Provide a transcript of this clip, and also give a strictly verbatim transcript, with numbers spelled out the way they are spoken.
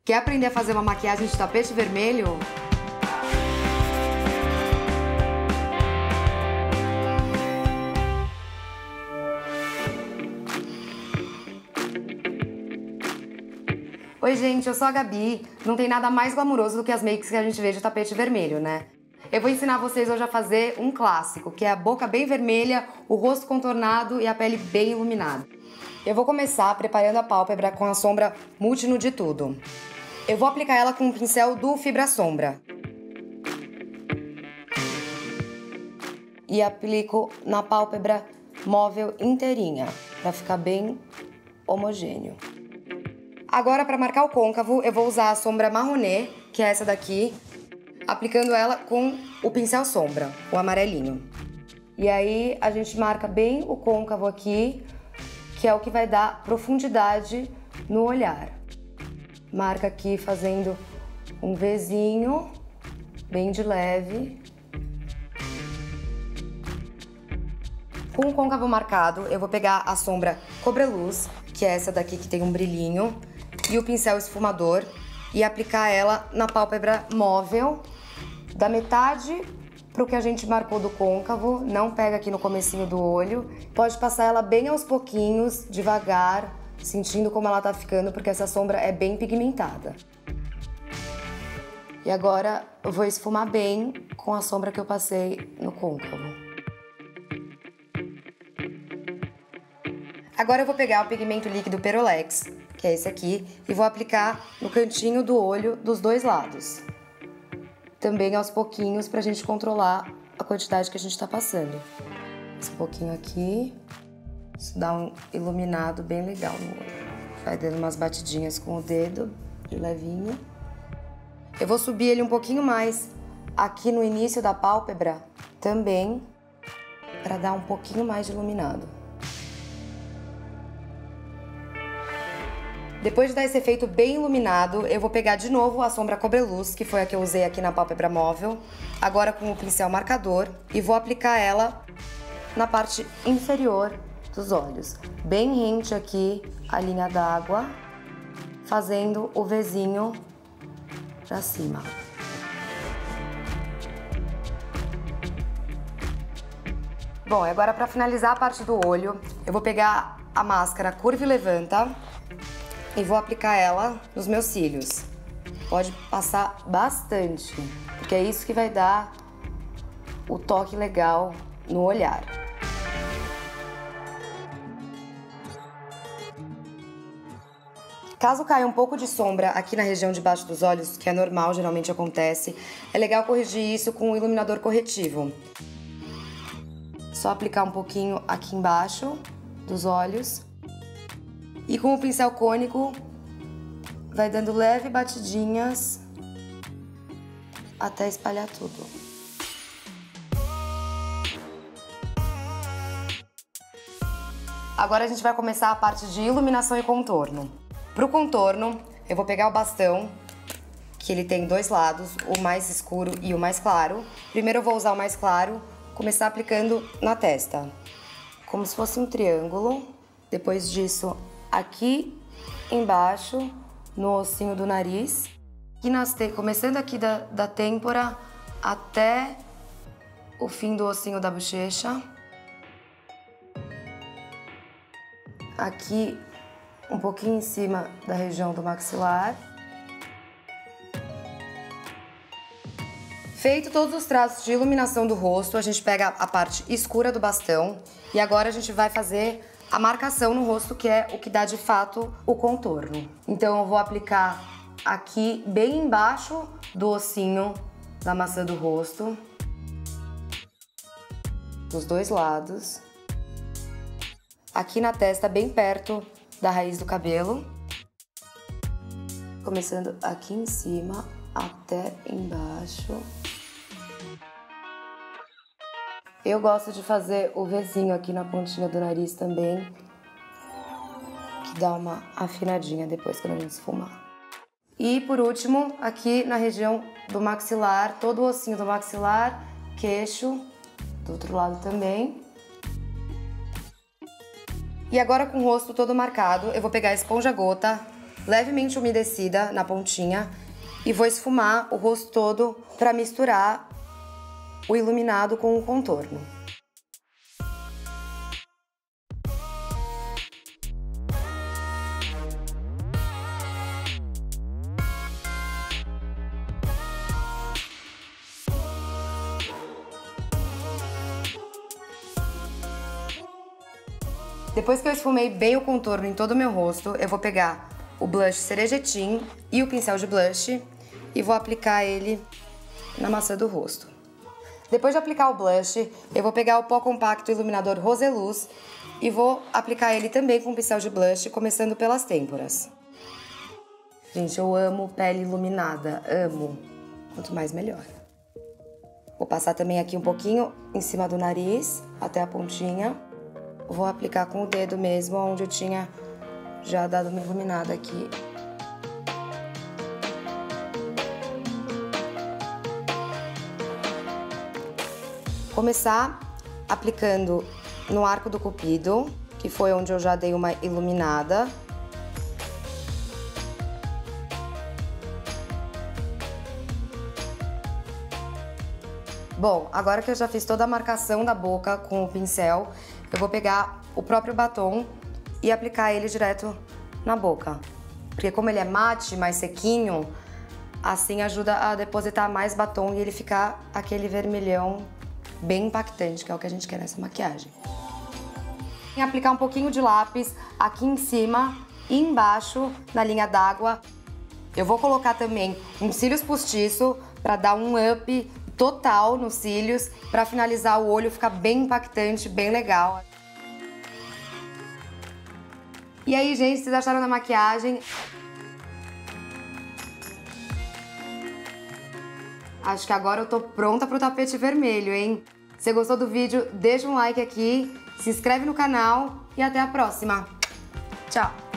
Quer aprender a fazer uma maquiagem de tapete vermelho? Oi gente, eu sou a Gabi. Não tem nada mais glamuroso do que as makes que a gente vê de tapete vermelho, né? Eu vou ensinar vocês hoje a fazer um clássico, que é a boca bem vermelha, o rosto contornado e a pele bem iluminada. Eu vou começar preparando a pálpebra com a sombra Multinude Tudo. Eu vou aplicar ela com um pincel do Fibra Sombra. E aplico na pálpebra móvel inteirinha, para ficar bem homogêneo. Agora, para marcar o côncavo, eu vou usar a sombra marronê, que é essa daqui, aplicando ela com o pincel sombra, o amarelinho. E aí, a gente marca bem o côncavo aqui, que é o que vai dar profundidade no olhar. Marca aqui fazendo um Vzinho, bem de leve. Com o côncavo marcado, eu vou pegar a sombra Cobreluz, que é essa daqui que tem um brilhinho, e o pincel esfumador, e aplicar ela na pálpebra móvel, da metade pro que a gente marcou do côncavo, não pega aqui no comecinho do olho. Pode passar ela bem aos pouquinhos, devagar, sentindo como ela tá ficando, porque essa sombra é bem pigmentada. E agora eu vou esfumar bem com a sombra que eu passei no côncavo. Agora eu vou pegar o pigmento líquido Perolex, que é esse aqui, e vou aplicar no cantinho do olho dos dois lados. Também aos pouquinhos, pra gente controlar a quantidade que a gente tá passando. Esse pouquinho aqui, isso dá um iluminado bem legal no olho. Vai dando umas batidinhas com o dedo, de levinho. Eu vou subir ele um pouquinho mais aqui no início da pálpebra, também, pra dar um pouquinho mais de iluminado. Depois de dar esse efeito bem iluminado, eu vou pegar de novo a sombra Cobreluz, que foi a que eu usei aqui na pálpebra móvel, agora com o pincel marcador, e vou aplicar ela na parte inferior dos olhos. Bem rente aqui a linha d'água, fazendo o Vzinho pra cima. Bom, agora para finalizar a parte do olho, eu vou pegar a máscara Curva e Levanta e vou aplicar ela nos meus cílios. Pode passar bastante, porque é isso que vai dar o toque legal no olhar. Caso caia um pouco de sombra aqui na região de baixo dos olhos, que é normal, geralmente acontece, é legal corrigir isso com um iluminador corretivo. Só aplicar um pouquinho aqui embaixo dos olhos. E com o pincel cônico, vai dando leve batidinhas até espalhar tudo. Agora a gente vai começar a parte de iluminação e contorno. Para o contorno, eu vou pegar o bastão, que ele tem dois lados, o mais escuro e o mais claro. Primeiro eu vou usar o mais claro, começar aplicando na testa, como se fosse um triângulo. Depois disso, aqui embaixo, no ossinho do nariz, e nas te... começando aqui da, da têmpora até o fim do ossinho da bochecha. Aqui, um pouquinho em cima da região do maxilar. Feito todos os traços de iluminação do rosto, a gente pega a parte escura do bastão e agora a gente vai fazer a marcação no rosto, que é o que dá de fato o contorno. Então eu vou aplicar aqui bem embaixo do ossinho da maçã do rosto, dos dois lados. Aqui na testa, bem perto da raiz do cabelo. Começando aqui em cima até embaixo. Eu gosto de fazer o Vzinho aqui na pontinha do nariz também, que dá uma afinadinha depois quando a gente esfumar. E por último, aqui na região do maxilar, todo o ossinho do maxilar, queixo, do outro lado também. E agora com o rosto todo marcado, eu vou pegar a esponja gota levemente umedecida na pontinha e vou esfumar o rosto todo para misturar o iluminado com o contorno. Depois que eu esfumei bem o contorno em todo o meu rosto, eu vou pegar o blush Cerejetim e o pincel de blush e vou aplicar ele na maçã do rosto. Depois de aplicar o blush, eu vou pegar o pó compacto iluminador Roseluz e vou aplicar ele também com o pincel de blush, começando pelas têmporas. Gente, eu amo pele iluminada, amo. Quanto mais, melhor. Vou passar também aqui um pouquinho em cima do nariz, até a pontinha. Vou aplicar com o dedo mesmo, onde eu tinha já dado uma iluminada aqui. Começar aplicando no arco do cupido, que foi onde eu já dei uma iluminada. Bom, agora que eu já fiz toda a marcação da boca com o pincel, eu vou pegar o próprio batom e aplicar ele direto na boca. Porque como ele é mate, mais sequinho, assim ajuda a depositar mais batom e ele ficar aquele vermelhão bem impactante, que é o que a gente quer nessa maquiagem. E aplicar um pouquinho de lápis aqui em cima e embaixo na linha d'água. Eu vou colocar também um cílios postiço para dar um up total nos cílios, para finalizar o olho ficar bem impactante, bem legal. E aí, gente, vocês acharam da maquiagem? Acho que agora eu tô pronta pro tapete vermelho, hein? Se gostou do vídeo, deixa um like aqui, se inscreve no canal e até a próxima. Tchau!